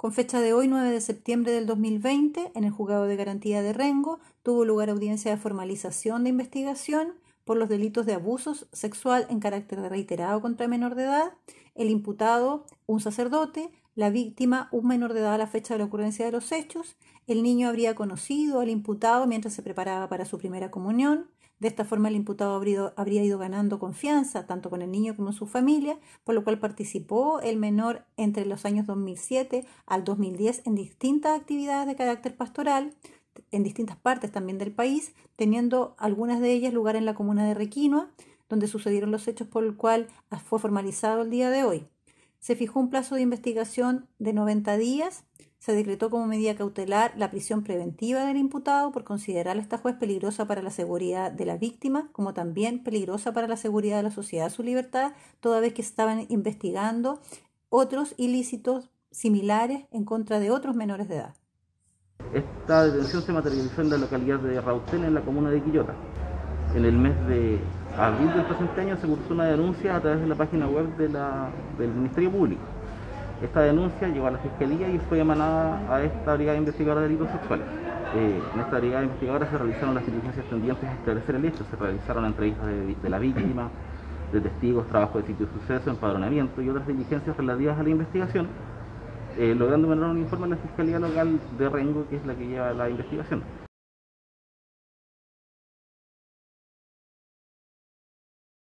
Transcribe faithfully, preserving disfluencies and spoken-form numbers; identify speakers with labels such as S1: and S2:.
S1: Con fecha de hoy, nueve de septiembre del dos mil veinte, en el Juzgado de Garantía de Rengo, tuvo lugar audiencia de formalización de investigación por los delitos de abuso sexual en carácter reiterado contra menor de edad, el imputado, un sacerdote, la víctima, un menor de edad a la fecha de la ocurrencia de los hechos. El niño habría conocido al imputado mientras se preparaba para su primera comunión. De esta forma el imputado habría, habría ido ganando confianza tanto con el niño como con su familia, por lo cual participó el menor entre los años dos mil siete al dos mil diez en distintas actividades de carácter pastoral, en distintas partes también del país, teniendo algunas de ellas lugar en la comuna de Requinoa, donde sucedieron los hechos por el cual fue formalizado el día de hoy. Se fijó un plazo de investigación de noventa días. Se decretó como medida cautelar la prisión preventiva del imputado por considerar a esta juez peligrosa para la seguridad de la víctima, como también peligrosa para la seguridad de la sociedad, su libertad, toda vez que estaban investigando otros ilícitos similares en contra de otros menores de edad.
S2: Esta detención se materializó en la localidad de Rautén, en la comuna de Quillota. En el mes de abril del presente año se cursó una denuncia a través de la página web de la, del Ministerio Público. Esta denuncia llegó a la Fiscalía y fue emanada a esta Brigada Investigadora de Delitos Sexuales. Eh, en esta Brigada Investigadora se realizaron las diligencias tendientes a esclarecer el hecho. Se realizaron entrevistas de, de la víctima, de testigos, trabajo de sitio de suceso, empadronamiento y otras diligencias relativas a la investigación, eh, logrando emanar un informe a la Fiscalía Local de Rengo, que es la que lleva la investigación.